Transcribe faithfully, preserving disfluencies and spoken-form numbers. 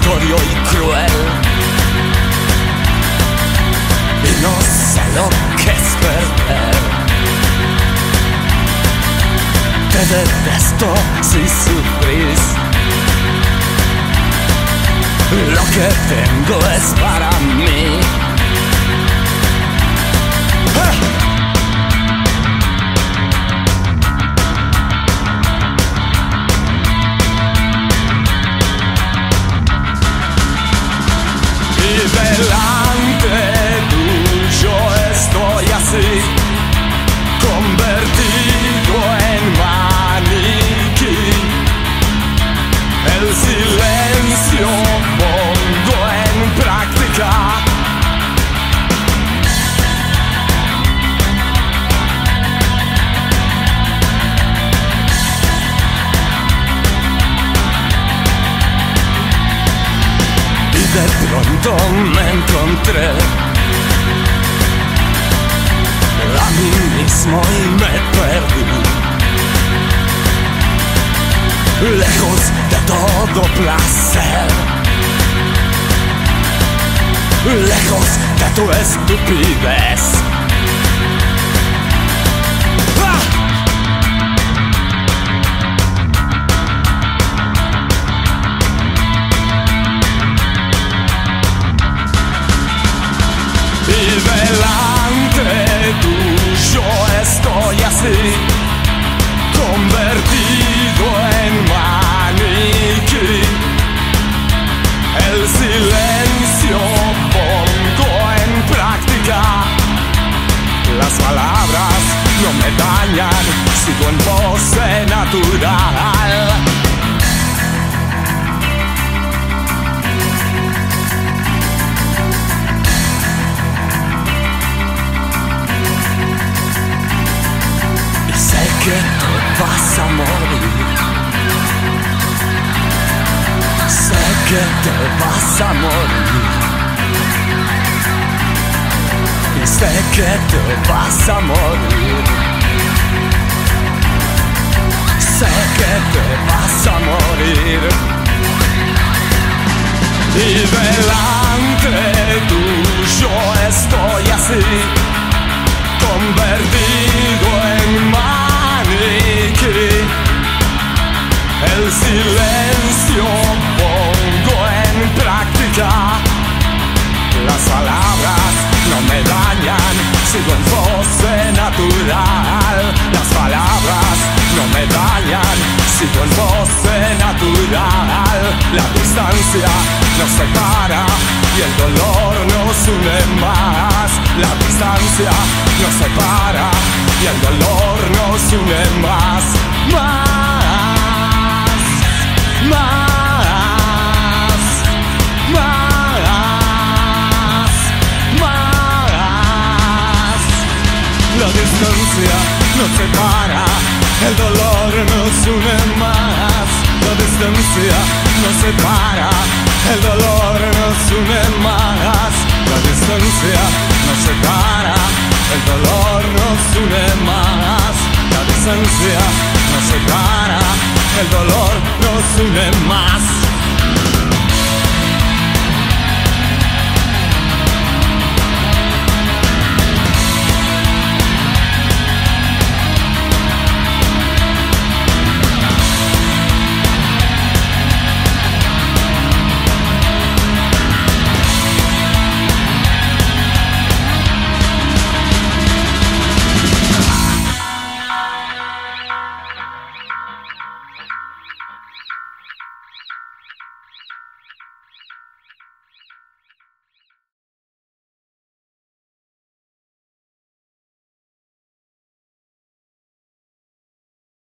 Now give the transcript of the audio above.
notorio y cruel, y no sé lo que es perder. Te detesto si sufrís. Lo que tengo es para mí. Y delante tuyo estoy así, convertido en maniquí. El silencio pongo en práctica. Y de pronto me encontré a mí mismo y me perdí, lejos de todo placer, lejos de tu estupidez. ¡Ah! Y delante tuyo estoy así, convertido en maniquí. El silencio pongo en práctica. Las palabras no me dañan, sigo en pose natural. Que te vas a morir. Sé que te vas a morir. Y sé que te vas a morir. Sé que te vas a morir. Y delante tuyo estoy así, convertido en mar. El silencio pongo en práctica. Las palabras no me dañan, sigo en pose natural. Las palabras no me dañan, sigo en pose natural. La distancia nos separa y el dolor nos une más. La distancia nos separa y el dolor nos une más. Más, más, más, más. La distancia nos separa, el dolor nos une más. La distancia nos separa, el dolor nos une más. La distancia nos separa, el dolor nos une más. La distancia nos separa, el dolor nos une más.